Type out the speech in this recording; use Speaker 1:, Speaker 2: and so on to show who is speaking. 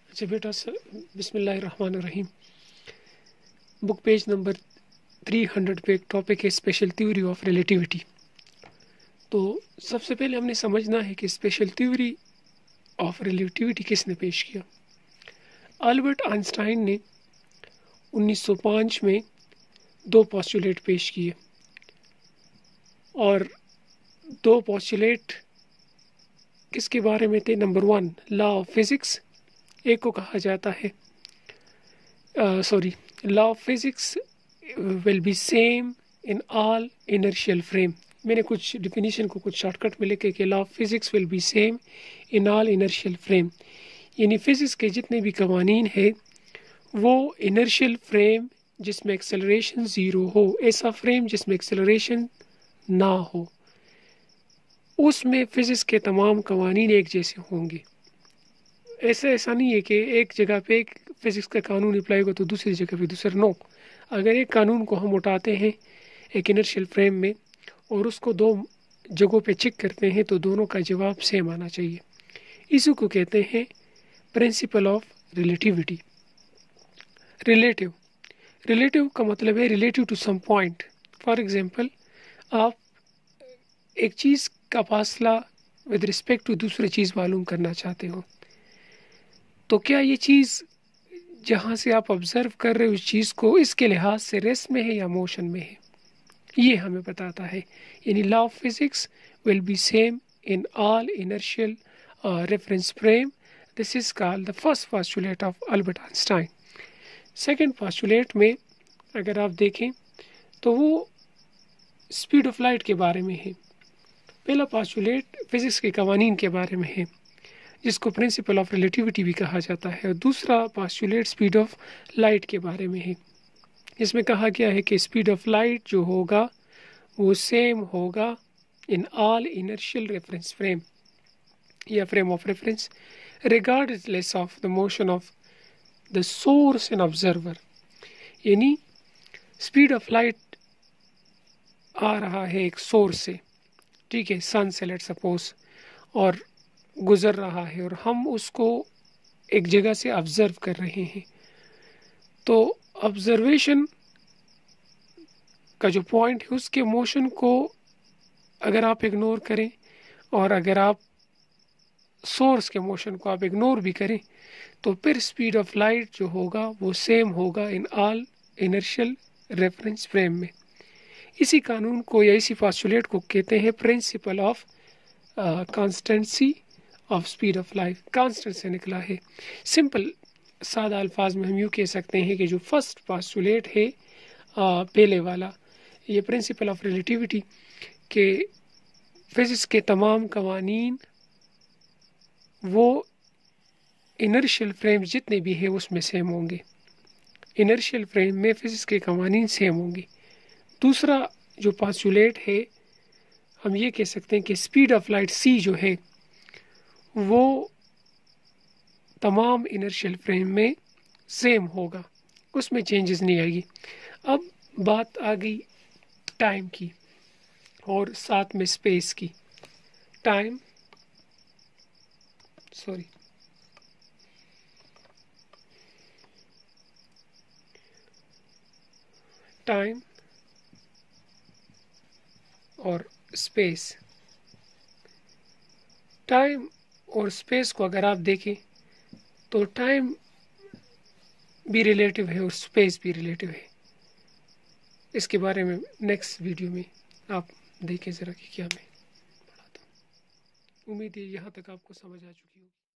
Speaker 1: اچھا بیٹا بسم اللہ الرحمن الرحیم. بک پیج نمبر 300 پہ ایک ٹاپک ہے اسپیشل تھیوری آف ریلیٹیوٹی. تو سب سے پہلے ہم نے سمجھنا ہے کہ اسپیشل تھیوری آف ریلیٹیوٹی کس نے پیش کیا. البرٹ آئنسٹائن نے 1905 میں 2 پوسچولیٹ پیش کیے اور 2 پوسچولیٹ کس کے بارے میں تھے. نمبر 1 لا آف فزکس، ایک کو کہا جاتا ہے law of physics will be same in all inertial frame. میں نے کچھ ڈیفینیشن کو کچھ شارٹ کٹ میں لکھے کہ law of physics will be same in all inertial frame, یعنی فزکس کے جتنے بھی قوانین ہیں وہ انرشیل فریم جس میں ایکسلریشن 0 ہو، ایسا فریم جس میں ایکسلریشن نہ ہو، اس میں فزکس کے تمام قوانین ایک جیسے ہوں گے. ایسا نہیں ہے کہ ایک جگہ پہ ایک فزکس کا قانون اپلائی ہوگا تو دوسری جگہ پہ دوسرا. نو، اگر ایک قانون کو ہم اٹھاتے ہیں ایک انرشیل فریم میں اور اس کو 2 جگہوں پہ چیک کرتے ہیں تو دونوں کا جواب سیم آنا چاہیے. اسی کو کہتے ہیں پرنسپل آف ریلیٹیوٹی. ریلیٹیو کا مطلب ہے relative to some point. For example, آپ ایک چیز کا فاصلہ ود رسپیکٹ ٹو دوسری چیز معلوم کرنا چاہتے ہو تو کیا یہ چیز جہاں سے آپ آبزرو کر رہے ہو اس چیز کو اس کے لحاظ سے ریسٹ میں ہے یا موشن میں ہے، یہ ہمیں بتاتا ہے. یعنی law of physics will be same in all inertial reference frame. This is called the first postulate of Albert Einstein. Second postulate میں اگر آپ دیکھیں تو وہ اسپیڈ آف لائٹ کے بارے میں ہے. پہلا پوسچولیٹ فزکس کے قوانین کے بارے میں ہے جس کو پرنسپل آف ریلیٹیوٹی بھی کہا جاتا ہے، اور دوسرا پوسچولیٹ اسپیڈ آف لائٹ کے بارے میں ہے. اس میں کہا گیا ہے کہ اسپیڈ آف لائٹ جو ہوگا وہ سیم ہوگا in all inertial reference frame یا frame of reference regardless of the motion of the source and observer. یعنی اسپیڈ آف لائٹ آ رہا ہے ایک سورس سے، ٹھیک ہے، سن سے لیٹ سپوز، اور گزر رہا ہے اور ہم اس کو ایک جگہ سے آبزرو کر رہے ہیں. تو آبزرویشن کا جو پوائنٹ ہے اس کے موشن کو اگر آپ اگنور کریں اور اگر آپ سورس کے موشن کو آپ اگنور بھی کریں تو پھر اسپیڈ آف لائٹ جو ہوگا وہ سیم ہوگا in all inertial reference frame میں. اسی قانون کو یا اسی پوسچولیٹ کو کہتے ہیں principle of constancy of speed of light. Constant سے نکلا ہے. سمپل سادہ الفاظ میں ہم یوں کہہ سکتے ہیں کہ جو فرسٹ پوسچولیٹ ہے پہلے والا، یہ پرنسپل آف ریلیٹیوٹی کہ فزکس کے تمام قوانین وہ انرشیل فریم جتنے بھی ہیں اس میں سیم ہوں گے. انرشیل فریم میں فزکس کے قوانین سیم ہوں گے. دوسرا جو پوسچولیٹ ہے ہم یہ کہہ سکتے ہیں کہ اسپیڈ آف لائٹ سی جو ہے وہ تمام انرشیل فریم میں سیم ہوگا، اس میں چینجز نہیں آئے گی. اب بات آ گئی ٹائم کی اور ساتھ میں اسپیس کی. ٹائم اور اسپیس. ٹائم اور اسپیس کو اگر آپ دیکھیں تو ٹائم بھی ریلیٹیو ہے اور اسپیس بھی ریلیٹیو ہے. اس کے بارے میں نیکسٹ ویڈیو میں آپ دیکھیں ذرا کہ کیا میں پڑھاتا ہوں. امید ہے یہاں تک آپ کو سمجھ آ چکی ہوگی.